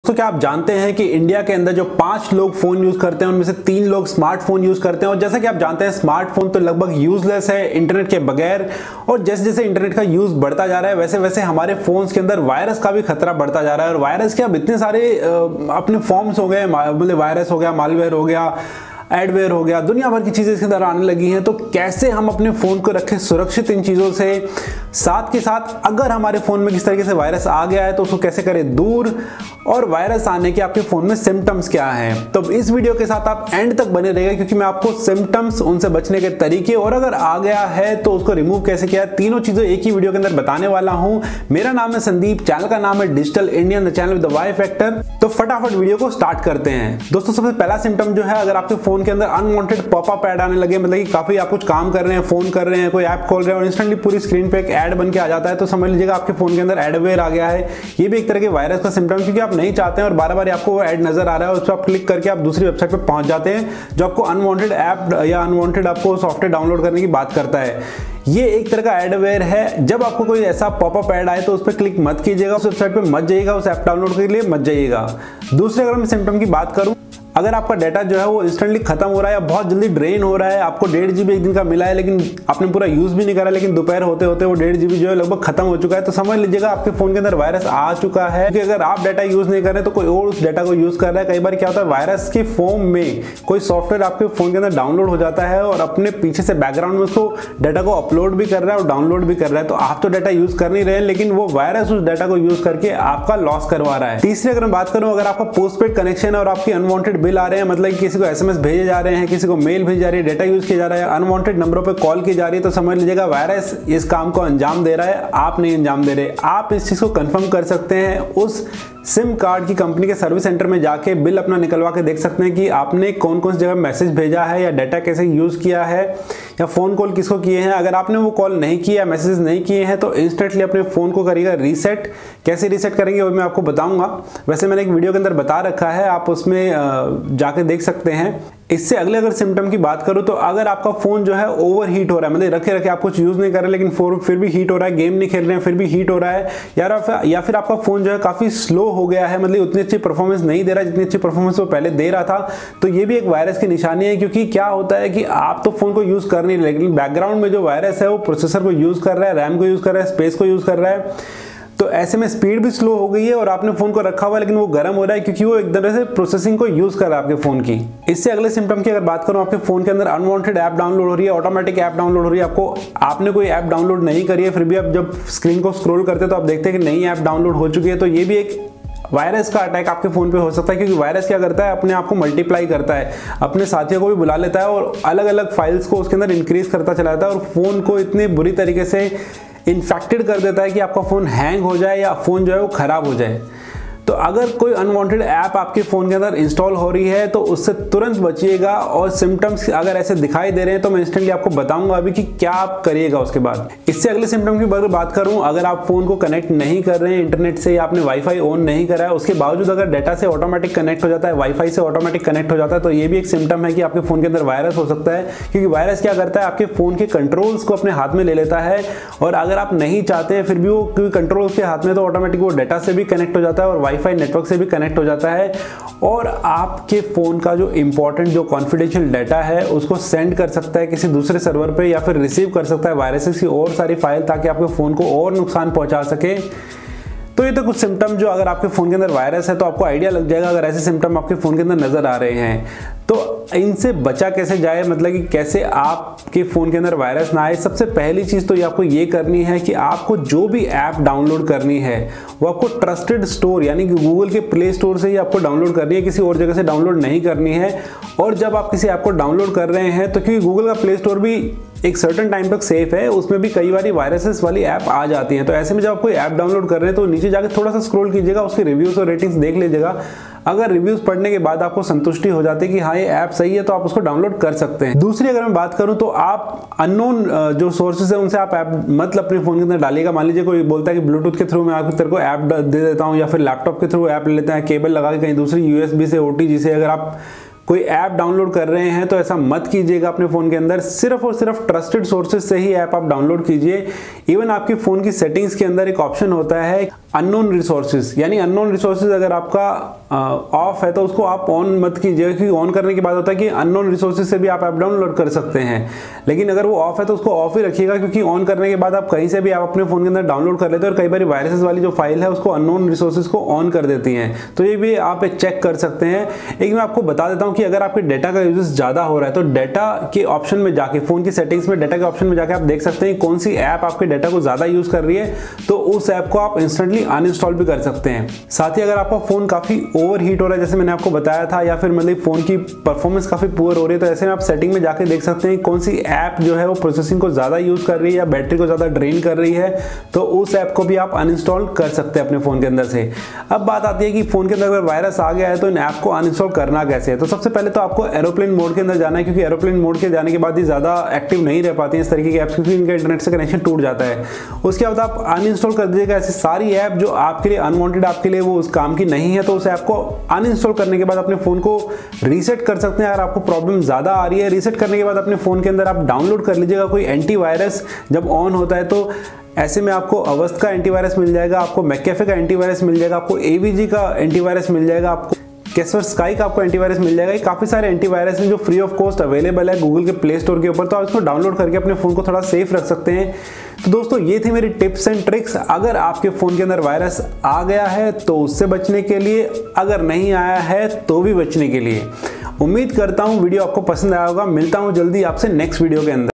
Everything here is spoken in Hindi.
तो क्या आप जानते हैं कि इंडिया के अंदर जो 5 लोग फोन यूज करते हैं उनमें से 3 लोग स्मार्टफोन यूज करते हैं। और जैसा कि आप जानते हैं स्मार्टफोन तो लगभग यूजलेस है इंटरनेट के बगैर। और जैसे जैसे इंटरनेट का यूज बढ़ता जा रहा है वैसे वैसे हमारे फोन्स के अंदर वायरस का भी खतरा बढ़ता जा रहा है। और वायरस के अब इतने सारे अपने फॉर्म्स हो गए, मतलब वायरस हो गया, मालवेयर हो गया, एडवेयर हो गया, दुनिया भर की चीजें इसके अंदर आने लगी हैं। तो कैसे हम अपने फोन को रखें सुरक्षित इन चीजों से, साथ के साथ अगर हमारे फोन में किस तरीके से वायरस आ गया है तो उसको कैसे करें दूर, और वायरस आने के आपके फोन में सिम्टम्स क्या हैं। तो इस वीडियो के साथ आप एंड तक बने रहिएगा क्योंकि मैं आपको सिम्टम्स, उनसे बचने के तरीके और अगर आ गया है तो उसको रिमूव कैसे किया, तीनों चीजें एक ही वीडियो के अंदर बताने वाला हूं। मेरा नाम है संदीप, चैनल का नाम है digital Indian, the channel with the Y factor. तो फटाफट वीडियो को स्टार्ट करते हैं। दोस्तों सबसे पहला सिम्टम जो है, अगर आपके फोन के अंदर अनवांटेड पॉपअप ऐड आने लगे, मतलब कि काफी आप कुछ काम कर रहे हैं, फोन कर रहे हैं, कोई ऐप खोल रहे हैं और इंस्टेंटली पूरी स्क्रीन पे एक ऐड बन के आ जाता है, तो समझ लीजिएगा आपके फोन के अंदर एडवेयर आ गया है। ये भी एक तरह के वायरस का सिम्टम, क्योंकि आप नहीं चाहते हैं और बार बार आपको वो ऐड नजर आ रहा है, उस पर आप क्लिक करके आप दूसरी वेबसाइट पे पहुंच जाते हैं जो आपको अनवांटेड ऐप या अनवांटेड आपको सॉफ्टवेयर डाउनलोड करने की बात करता है। ये एक तरह का एडवेयर है। जब आपको कोई ऐसा पॉपअप ऐड आए तो उस पर क्लिक मत कीजिएगा, उस वेबसाइट पे मत जाइएगा, उस ऐप डाउनलोड के लिए मत जाइएगा। दूसरे अगर मैं सिम्टम की बात करूं, अगर आपका डाटा जो है वो इंस्टेंटली खत्म हो रहा है या बहुत जल्दी ड्रेन हो रहा है, आपको 1.5 GB एक दिन का मिला है लेकिन आपने पूरा यूज भी नहीं करा, लेकिन दोपहर होते होते वो 1.5 GB जो है लगभग खत्म हो चुका है, तो समझ लीजिएगा आपके फोन के अंदर वायरस आ चुका है। क्योंकि अगर आप डाटा यूज नहीं कर रहे तो कोई और उस डाटा को यूज कर रहा है। कई बार क्या होता है, वायरस के फॉर्म में कोई सॉफ्टवेयर आपके फोन के अंदर डाउनलोड हो जाता है और अपने पीछे से बैकग्राउंड में उसको डाटा को अपलोड भी कर रहा है और डाउनलोड भी कर रहा है। तो आप तो डाटा यूज कर नहीं रहे, लेकिन वो वायरस उस डाटा को यूज करके आपका लॉस करवा रहा है। तीसरी अगर मैं बात करूं, अगर आपका पोस्टपेड कनेक्शन है और आपकी अनवांटेड बिल आ रहे हैं, मतलब किसी को एसएमएस भेजे जा रहे हैं, किसी को मेल भेजी जा रही है, डेटा यूज किया जा रहा है, अनवांटेड नंबरों पे कॉल की जा रही है, तो समझ लीजिएगा वायरस इस काम को अंजाम दे रहा है, आप नहीं अंजाम दे रहे। आप इस चीज को कंफर्म कर सकते हैं उस सिम कार्ड की कंपनी के सर्विस सेंटर में जाके बिल अपना निकलवा के देख सकते हैं कि आपने कौन कौन सी जगह मैसेज भेजा है या डाटा कैसे यूज किया है या फोन कॉल किसको किए हैं। अगर आपने वो कॉल नहीं किया, मैसेज नहीं किए हैं, तो इंस्टेंटली अपने फोन को करिएगा रीसेट। कैसे रीसेट करेंगे वो मैं आपको बताऊंगा। वैसे मैंने एक वीडियो के अंदर बता रखा है, आप उसमें जाके देख सकते हैं। इससे अगले अगर सिम्टम की बात करूं, तो अगर आपका फोन जो है ओवर हीट हो रहा है, मतलब रखे रखे आप कुछ यूज नहीं कर रहे लेकिन फिर भी हीट हो रहा है, गेम नहीं खेल रहे हैं फिर भी हीट हो रहा है, या फिर आपका फोन जो है काफी स्लो हो गया है, मतलब उतनी अच्छी परफॉर्मेंस नहीं दे रहा जितनी अच्छी परफॉर्मेंस वो पहले दे रहा था, तो ये भी एक वायरस की निशानी है। क्योंकि क्या होता है कि आप तो फोन को यूज कर नहीं रहे, लेकिन बैकग्राउंड में जो वायरस है वो प्रोसेसर को यूज कर रहा है, रैम को यूज कर रहा है, स्पेस को यूज कर रहा है। तो ऐसे में स्पीड भी स्लो हो गई है और आपने फोन को रखा हुआ है लेकिन वो गर्म हो रहा है, क्योंकि वो एक तरह से प्रोसेसिंग को यूज कर रहा है आपके फोन की। इससे अगले सिम्टम की अगर बात करूं, आपके फोन के अंदर अनवांटेड ऐप डाउनलोड हो रही है, ऑटोमेटिक ऐप डाउनलोड हो रही है। आपने कोई ऐप डाउनलोड नहीं करी है, फिर भी आप जब स्क्रीन को स्क्रॉल करते हैं तो आप देखते हैं कि नई ऐप डाउनलोड हो चुकी है। तो ये भी एक वायरस का अटैक आपके फोन पे हो सकता है, क्योंकि वायरस क्या करता है, अपने आप को मल्टीप्लाई करता है, अपने साथियों को भी बुला लेता है और अलग अलग फाइल्स को उसके अंदर इंक्रीज करता चला जाता है और फोन को इतनी बुरी तरीके से इन्फेक्टेड कर देता है कि आपका फोन हैंग हो जाए या फोन जो है वो खराब हो जाए। तो अगर कोई अनवांटेड ऐप आपके फोन के अंदर इंस्टॉल हो रही है तो उससे तुरंत बचिएगा। और सिम्टम्स अगर ऐसे दिखाई दे रहे हैं तो मैं इंस्टेंटली आपको बताऊंगा अभी कि क्या आप करिएगा उसके बाद। इससे अगले सिम्टम की बात करूं, अगर आप फोन को कनेक्ट नहीं कर रहे हैं इंटरनेट से या आपने वाईफाई ऑन नहीं करा है, उसके बावजूद अगर डाटा से ऑटोमेटिक कनेक्ट हो जाता है, वाईफाई से ऑटोमेटिक कनेक्ट हो जाता है, तो ये भी एक सिम्टम है कि आपके फोन के अंदर वायरस हो सकता है। क्योंकि वायरस क्या करता है, आपके फोन के कंट्रोल्स को अपने हाथ में ले लेता है और अगर आप नहीं चाहते हैं फिर भी वो, क्योंकि कंट्रोल उसके हाथ में, तो ऑटोमेटिक वो डाटा से भी कनेक्ट हो जाता है और वाईफाई नेटवर्क से भी कनेक्ट हो जाता है और आपके फोन का जो इंपॉर्टेंट, जो कॉन्फिडेंशियल डाटा है उसको सेंड कर सकता है किसी दूसरे सर्वर पे, या फिर रिसीव कर सकता है वायरसेस की और सारी फाइल, ताकि आपके फोन को और नुकसान पहुंचा सके। तो ये तो कुछ सिम्टम जो अगर आपके फोन के अंदर वायरस है तो आपको आइडिया लग जाएगा अगर ऐसे सिम्टम आपके फोन के अंदर नजर आ रहे हैं। तो इनसे बचा कैसे जाए, मतलब कि कैसे आपके फोन के अंदर वायरस ना आए। सबसे पहली चीज तो ये आपको ये करनी है कि आपको जो भी ऐप डाउनलोड करनी है वो आपको ट्रस्टेड स्टोर यानी कि गूगल के प्ले स्टोर से ही आपको डाउनलोड करनी है, किसी और जगह से डाउनलोड नहीं करनी है। और जब आप किसी ऐप को डाउनलोड कर रहे हैं तो क्योंकि गूगल का प्ले स्टोर भी एक सर्टेन टाइम तक सेफ है, उसमें भी कई बार वायरसेस वाली ऐप आ जाती हैं। तो ऐसे में जब आप कोई ऐप डाउनलोड कर रहे हैं तो नीचे जाकर थोड़ा सा स्क्रॉल कीजिएगा, उसके रिव्यूज और रेटिंग्स देख लीजिएगा। अगर रिव्यूज पढ़ने के बाद आपको संतुष्टि हो जाती है कि हाँ ये ऐप सही है, तो आप उसको डाउनलोड कर सकते हैं। दूसरी अगर मैं बात करूं तो आप अननोन जो सोर्सेज है उनसे आप ऐप मत अपने फोन के अंदर डालिएगा। मान लीजिए कोई बोलता है कि ब्लूटूथ के थ्रू मैं आपको तेरे को ऐप दे देता हूं, या फिर लैपटॉप के थ्रू ऐप ले लेते हैं, केबल लगा के कहीं दूसरी यूएसबी से, ओटीजी से अगर आप कोई ऐप डाउनलोड कर रहे हैं तो ऐसा मत कीजिएगा अपने फोन के अंदर। सिर्फ और सिर्फ ट्रस्टेड सोर्सेज से ही ऐप आप डाउनलोड कीजिए। इवन आपके फोन की सेटिंग्स के अंदर एक ऑप्शन होता है अननोन रिसोर्सेज, यानी अननोन रिसोर्सेज अगर आपका ऑफ है तो उसको आप ऑन मत कीजिए, क्योंकि ऑन करने के बाद होता है कि अननोन रिसोर्सेज से भी आप ऐप डाउनलोड कर सकते हैं। लेकिन अगर वो ऑफ है तो उसको ऑफ ही रखिएगा, क्योंकि ऑन करने के बाद आप कहीं से भी आप अपने फोन के अंदर डाउनलोड कर लेते हैं और कई बार वायरसेस वाली जो फाइल है उसको अननोन रिसोर्सेज को ऑन कर देती हैं। तो ये भी आप एक चेक कर सकते हैं। एक मैं आपको बता देता हूँ कि अगर आपके डाटा का यूजेस ज़्यादा हो रहा है तो डाटा के ऑप्शन में जाके, फोन की सेटिंग्स में डाटा के ऑप्शन में जाके आप देख सकते हैं कौन सी ऐप आपके डाटा को ज़्यादा यूज कर रही है, तो उस ऐप को आप इंस्टेंटली अनइंस्टॉल भी कर सकते हैं। साथ ही अगर आपका फोन काफ़ी ओवर हीट हो रहा है, जैसे मैंने आपको बताया था, या फिर मतलब फोन की परफॉर्मेंस काफ़ी पुअर हो रही है, तो ऐसे में आप सेटिंग में जाके देख सकते हैं कौन सी ऐप जो है वो प्रोसेसिंग को ज़्यादा यूज़ कर रही है या बैटरी को ज़्यादा ड्रेन कर रही है, तो उस ऐप को भी आप अनइंस्टॉल कर सकते हैं अपने फ़ोन के अंदर से। अब बात आती है कि फ़ोन के अंदर अगर वायरस आ गया है तो इन ऐप को अनइंस्टॉल करना कैसे है। तो सबसे पहले तो आपको एरोप्लेन मोड के अंदर जाना है, क्योंकि एरोप्लेन मोड के जाने के बाद ही ज़्यादा एक्टिव नहीं रह पाती हैं इस तरीके की ऐप्स, क्योंकि इनका इंटरनेट से कनेक्शन टूट जाता है। उसके बाद आप अनइंस्टॉल कर दीजिएगा ऐसी सारी ऐप जो आपके लिए अनवांटेड, आपके लिए वो उस काम की नहीं है। तो उस ऐप को अनइंस्टॉल करने के बाद अपने फ़ोन को रीसेट कर सकते हैं। अगर आपको प्रॉब्लम ज़्यादा आ रही है, रीसेट करने के बाद अपने फ़ोन के अंदर आप डाउनलोड कर लीजिएगा कोई एंटीवायरस। जब ऑन होता है तो ऐसे में आपको अवस्थ का एंटीवायरस मिल जाएगा, आपको मैकेफे का एंटीवायरस मिल जाएगा, आपको एवीजी का एंटीवायरस मिल जाएगा, आपको कैसपर स्काई का आपको एंटीवायरस मिल जाएगा। ये काफ़ी सारे एंटीवायरस हैं जो फ्री ऑफ कॉस्ट अवेलेबल है गूगल के प्ले स्टोर के ऊपर, तो आप इसको डाउनलोड करके अपने फ़ोन को थोड़ा सेफ रख सकते हैं। तो दोस्तों ये थी मेरी टिप्स एंड ट्रिक्स। अगर आपके फ़ोन के अंदर वायरस आ गया है तो उससे बचने के लिए, अगर नहीं आया है तो भी बचने के लिए। उम्मीद करता हूँ वीडियो आपको पसंद आया होगा। मिलता हूँ जल्दी आपसे नेक्स्ट वीडियो के अंदर।